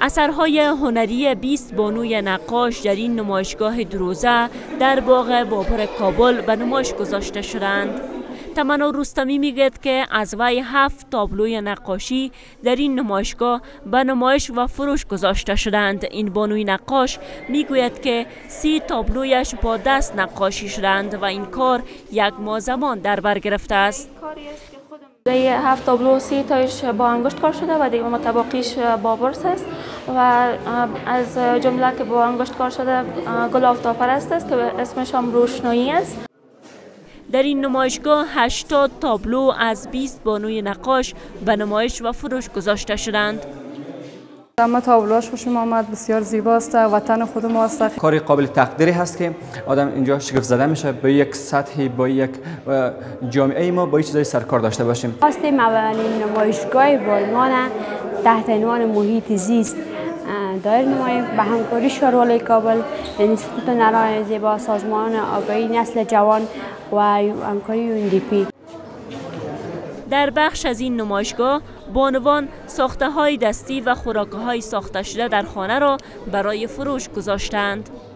اثرهای هنری 20 بانوی نقاش در این نمایشگاه دروزه در باغ بابر کابل به نمایش گذاشته شدند. تمنا رستمی میگوید که از وی 7 تابلوی نقاشی در این نمایشگاه به نمایش و فروش گذاشته شدند. این بانوی نقاش میگوید که 30 تابلویش با دست نقاشی شدند و این کار 1 ماه زمان در بر گرفته است. در 7 تابلو 30 تایش با انگشت کار شده و دیگه متباقیش با برس است و از جمله که با انگشت کار شده گل آفتاب پرست است که اسمش هم روشنایی است. در این نمایشگاه 80 تابلو از 20 بانوی نقاش به نمایش و فروش گذاشته شدند. اما تابلوهاش خوشم آمد، بسیار زیباست، وطن خود ما است. کاری قابل تقدیری هست که آدم اینجا شگفت زده میشه با یک سطحی، با یک جامعه ما با چیزای سرکار داشته باشیم. خواستیم اولین نمایشگاه بالمان تحت عنوان محیط زیست دایر نماییم به همکاری شورای کابل، انستیتوت نرای زیبا، سازمان آگاهی نسل جوان و همکاری UNDP. در بخش از این نمایشگاه بانوان ساخته های دستی و خوراک های ساخته شده در خانه را برای فروش گذاشتند.